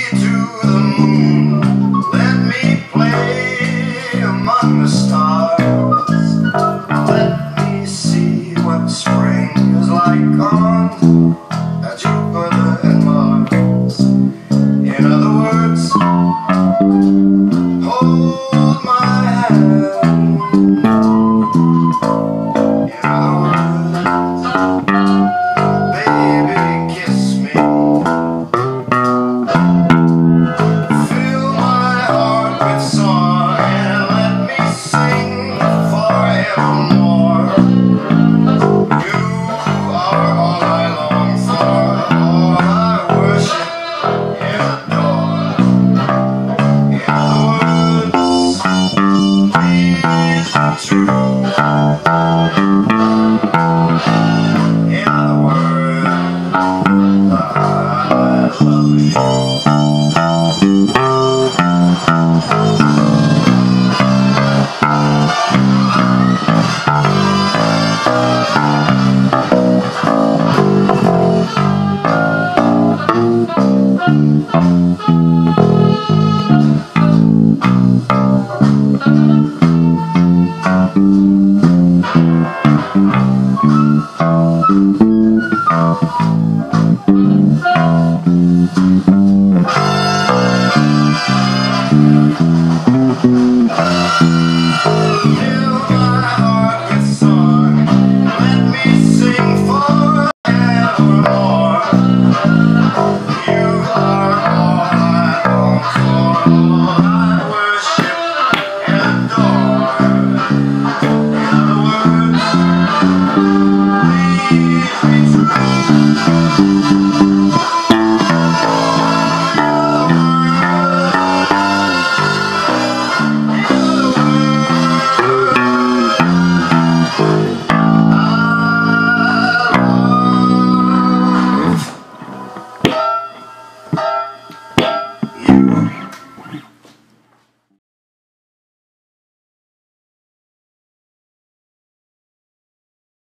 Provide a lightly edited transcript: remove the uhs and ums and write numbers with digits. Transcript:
to the moon. Let me play among the stars. Let me see what spring is like on Jupiter and Mars. In other words, hold my hand. In other words, baby, kiss me. Fill my heart with song and let me sing forevermore. You are all I long for, all I worship and adore. In other words, please be true. In other words, I love you.